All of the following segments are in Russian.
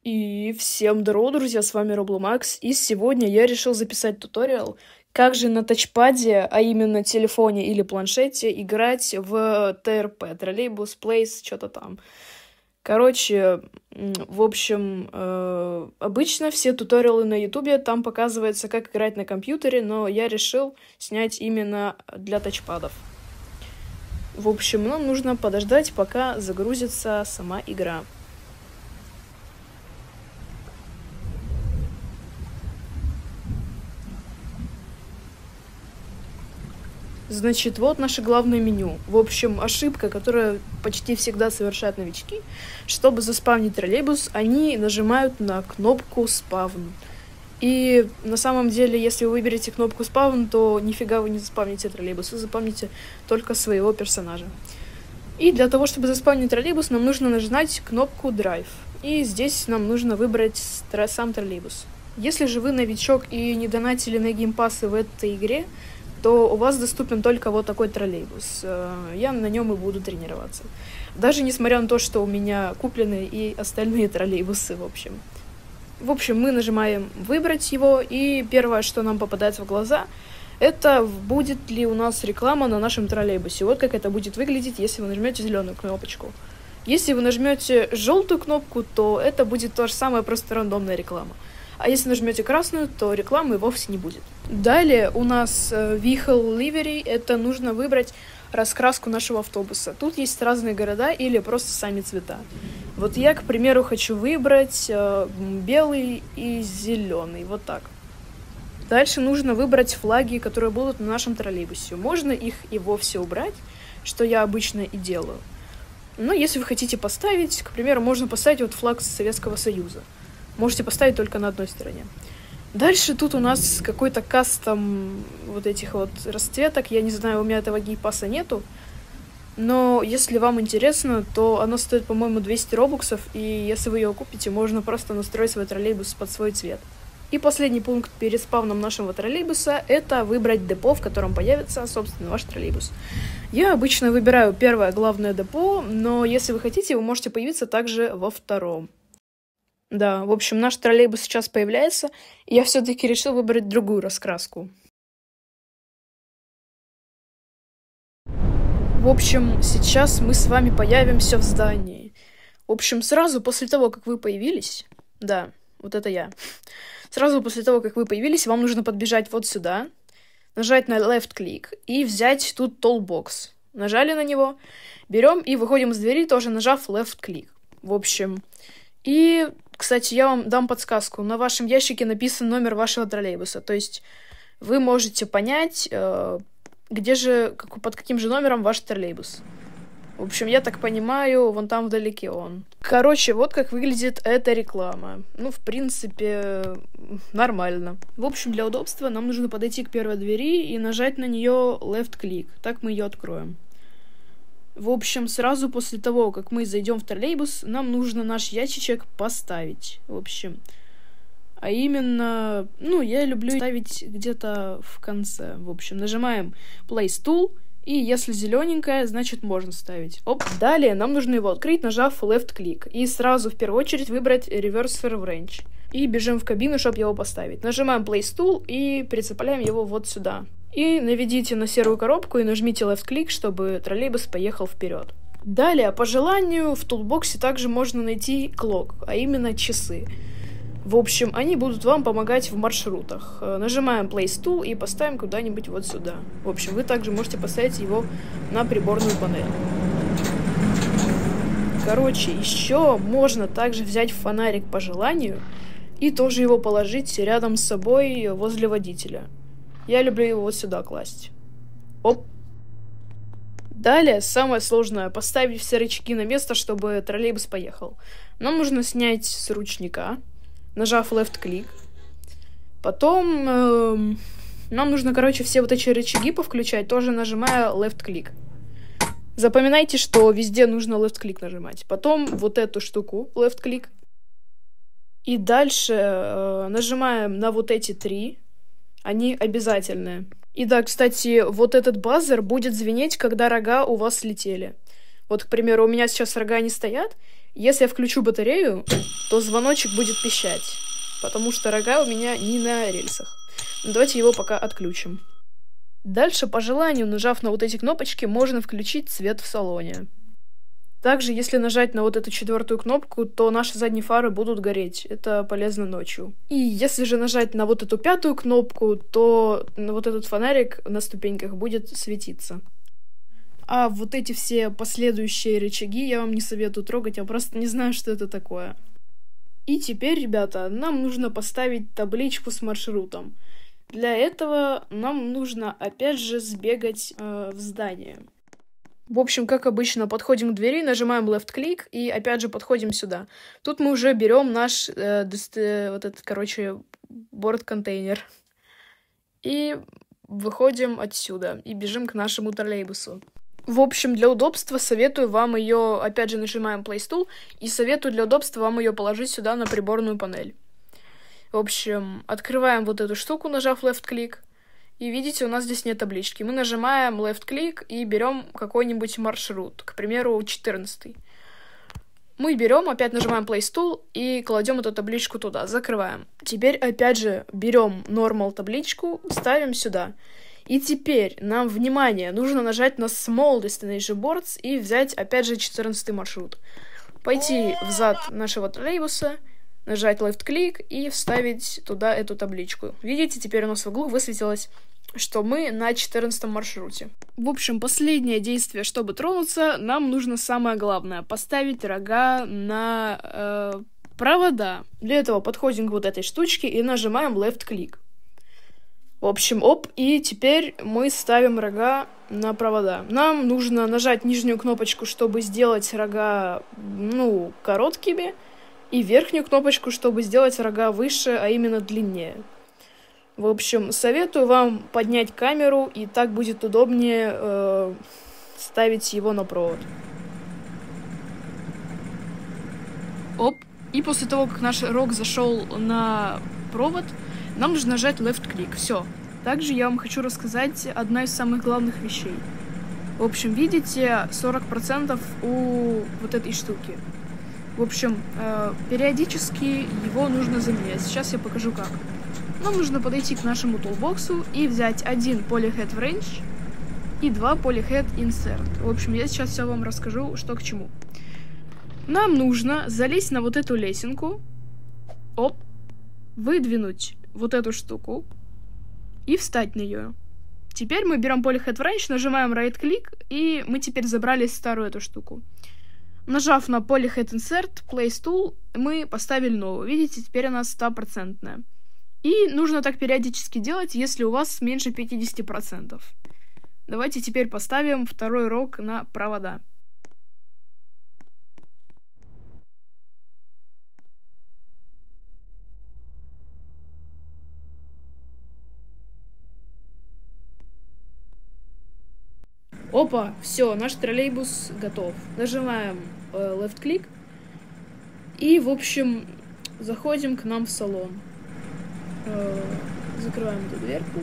И всем здорово, друзья, с вами Робломакс, и сегодня я решил записать туториал, как же на тачпаде, а именно телефоне или планшете, играть в ТРП, троллейбус, плейс, что-то там. Короче, в общем, обычно все туториалы на ютубе, там показывается, как играть на компьютере, но я решил снять именно для тачпадов. В общем, нам нужно подождать, пока загрузится сама игра. Значит, вот наше главное меню. В общем, ошибка, которую почти всегда совершают новички. Чтобы заспавнить троллейбус, они нажимают на кнопку «Спавн». И на самом деле, если вы выберете кнопку «Спавн», то нифига вы не заспавните троллейбус, вы заспавните только своего персонажа. И для того, чтобы заспавнить троллейбус, нам нужно нажать кнопку «Драйв». И здесь нам нужно выбрать сам троллейбус. Если же вы новичок и не донатили на геймпассы в этой игре, то у вас доступен только вот такой троллейбус. Я на нем и буду тренироваться. Даже несмотря на то, что у меня куплены и остальные троллейбусы, в общем. В общем, мы нажимаем «Выбрать его», и первое, что нам попадается в глаза, это будет ли у нас реклама на нашем троллейбусе. Вот как это будет выглядеть, если вы нажмете зеленую кнопочку. Если вы нажмете желтую кнопку, то это будет то же самое, просто рандомная реклама. А если нажмете красную, то рекламы вовсе не будет. Далее у нас Vehicle Livery. Это нужно выбрать раскраску нашего автобуса. Тут есть разные города или просто сами цвета. Вот я, к примеру, хочу выбрать белый и зеленый. Вот так. Дальше нужно выбрать флаги, которые будут на нашем троллейбусе. Можно их и вовсе убрать, что я обычно и делаю. Но если вы хотите поставить, к примеру, можно поставить вот флаг Советского Союза. Можете поставить только на одной стороне. Дальше тут у нас какой-то кастом вот этих вот расцветок. Я не знаю, у меня этого геймпасса нету. Но если вам интересно, то оно стоит, по-моему, 200 робуксов. И если вы ее купите, можно просто настроить свой троллейбус под свой цвет. И последний пункт перед спавном нашего троллейбуса — это выбрать депо, в котором появится, собственно, ваш троллейбус. Я обычно выбираю первое главное депо, но если вы хотите, вы можете появиться также во втором. Да, в общем, наш троллейбус сейчас появляется, и я все-таки решил выбрать другую раскраску. В общем, сейчас мы с вами появимся в здании. В общем, сразу после того, как вы появились... Да, вот это я. Сразу после того, как вы появились, вам нужно подбежать вот сюда, нажать на left-клик и взять тут toolbox. Нажали на него, берем и выходим из двери, тоже нажав left-клик. В общем, и... Кстати, я вам дам подсказку. На вашем ящике написан номер вашего троллейбуса. То есть вы можете понять, где же, под каким же номером ваш троллейбус. В общем, я так понимаю, вон там вдалеке он. Короче, вот как выглядит эта реклама. Ну, в принципе, нормально. В общем, для удобства нам нужно подойти к первой двери и нажать на нее left-click. Так мы ее откроем. В общем, сразу после того, как мы зайдем в троллейбус, нам нужно наш ящичек поставить. В общем, а именно, я люблю ставить где-то в конце. В общем, нажимаем Place Tool, и если зелененькая, значит можно ставить. Оп. Далее нам нужно его открыть, нажав Left-Click. И сразу в первую очередь выбрать Reverse Range. И бежим в кабину, чтобы его поставить. Нажимаем Place Tool и прицепляем его вот сюда. И наведите на серую коробку и нажмите left-click, чтобы троллейбус поехал вперед. Далее, по желанию, в тулбоксе также можно найти clock, а именно часы. В общем, они будут вам помогать в маршрутах. Нажимаем Place Tool и поставим куда-нибудь вот сюда. В общем, вы также можете поставить его на приборную панель. Короче, еще можно также взять фонарик по желанию и тоже его положить рядом с собой возле водителя. Я люблю его вот сюда класть. Оп. Далее, самое сложное — поставить все рычаги на место, чтобы троллейбус поехал. Нам нужно снять с ручника, нажав left-click. Потом нам нужно, все вот эти рычаги повключать, тоже нажимая left-click. Запоминайте, что везде нужно left-click нажимать. Потом вот эту штуку left-click. И дальше нажимаем на вот эти три. Они обязательные. И да, кстати, вот этот базер будет звенеть, когда рога у вас слетели. Вот, к примеру, у меня сейчас рога не стоят, Если я включу батарею, то звоночек будет пищать, потому что рога у меня не на рельсах. Давайте его пока отключим. Дальше, по желанию, нажав на вот эти кнопочки, можно включить свет в салоне. Также, если нажать на вот эту 4-ю кнопку, то наши задние фары будут гореть. Это полезно ночью. И если же нажать на вот эту 5-ю кнопку, то вот этот фонарик на ступеньках будет светиться. А вот эти все последующие рычаги я вам не советую трогать, я просто не знаю, что это такое. И теперь, ребята, нам нужно поставить табличку с маршрутом. Для этого нам нужно опять же сбегать в здание. В общем, как обычно, подходим к двери, нажимаем left-клик и опять же подходим сюда. Тут мы уже берем наш вот этот, короче, борт-контейнер. И выходим отсюда и бежим к нашему троллейбусу. В общем, для удобства советую вам ее, опять же, нажимаем Play Stool, и советую для удобства вам ее положить сюда на приборную панель. В общем, открываем вот эту штуку, нажав left-клик, и видите, у нас здесь нет таблички. Мы нажимаем left-клик и берем какой-нибудь маршрут, к примеру, 14. Мы берем, опять нажимаем Play Stool и кладем эту табличку туда, закрываем. Теперь опять же берем normal табличку, ставим сюда. И теперь нам, внимание, нужно нажать на Small Destination Boards и взять, опять же, 14 маршрут. Пойти в зад нашего троллейбуса, нажать left-клик и вставить туда эту табличку. Видите, теперь у нас в углу высветилось, что мы на 14 маршруте. В общем, последнее действие, чтобы тронуться, нам нужно самое главное — поставить рога на провода. Для этого подходим к вот этой штучке и нажимаем left-клик. В общем, оп, и теперь мы ставим рога на провода. Нам нужно нажать нижнюю кнопочку, чтобы сделать рога, короткими, и верхнюю кнопочку, чтобы сделать рога выше, а именно длиннее. В общем, советую вам поднять камеру, и так будет удобнее ставить его на провод. Оп, и после того, как наш рог зашел на провод, нам нужно нажать left-клик. Все. Также я вам хочу рассказать одна из самых главных вещей. В общем, видите, 40% у вот этой штуки. В общем, периодически его нужно заменять. Сейчас я покажу как. Нам нужно подойти к нашему тулбоксу и взять один Polyhead Wrench и 2 Polyhead Insert. В общем, я сейчас все вам расскажу, что к чему. Нам нужно залезть на вот эту лесенку. Оп. Выдвинуть вот эту штуку и встать на нее. Теперь мы берем Polyhead Wrench, нажимаем right-клик, и мы теперь забрали старую эту штуку. Нажав на Polyhead Insert, Place Tool, мы поставили новую. Видите, теперь она 100%. И нужно так периодически делать, если у вас меньше 50%. Давайте теперь поставим второй рог на провода. Опа, все, наш троллейбус готов. Нажимаем left-клик и, в общем, заходим к нам в салон. Закрываем эту дверку.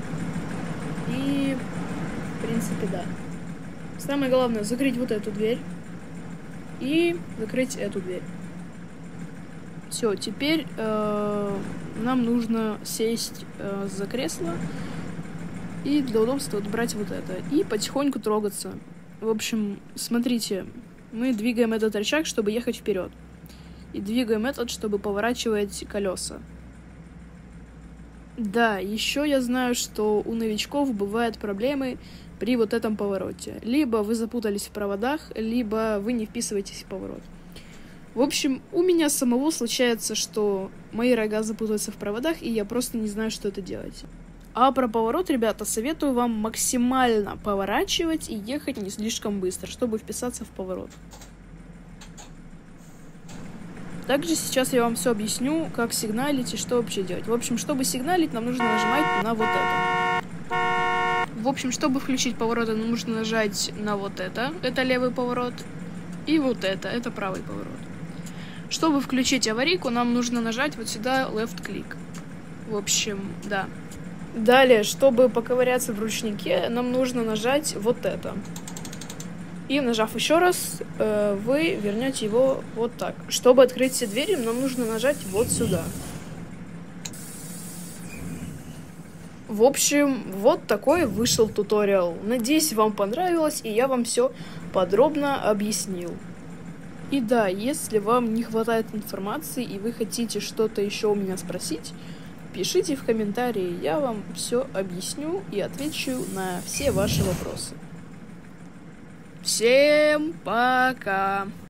И, в принципе, да. Самое главное — закрыть вот эту дверь и закрыть эту дверь. Все, теперь нам нужно сесть за кресло. И для удобства брать вот это. И потихоньку трогаться. В общем, смотрите. Мы двигаем этот рычаг, чтобы ехать вперед. И двигаем этот, чтобы поворачивать колеса. Да, еще я знаю, что у новичков бывают проблемы при вот этом повороте. Либо вы запутались в проводах, либо вы не вписываетесь в поворот. В общем, у меня самого случается, что мои рога запутаются в проводах, и я просто не знаю, что это делать. А про поворот, ребята, советую вам максимально поворачивать и ехать не слишком быстро, чтобы вписаться в поворот. Также сейчас я вам все объясню, как сигналить и что вообще делать. В общем, чтобы сигналить, нам нужно нажимать на вот это. В общем, чтобы включить поворот, нам нужно нажать на вот это. Это левый поворот. И вот это правый поворот. Чтобы включить аварийку, нам нужно нажать вот сюда left-клик. В общем, да. Далее, чтобы поковыряться в ручнике, нам нужно нажать вот это. И нажав еще раз, вы вернете его вот так. Чтобы открыть все двери, нам нужно нажать вот сюда. В общем, вот такой вышел туториал. Надеюсь, вам понравилось, и я вам все подробно объяснил. И да, если вам не хватает информации и вы хотите что-то еще у меня спросить, пишите в комментарии, я вам все объясню и отвечу на все ваши вопросы. Всем пока!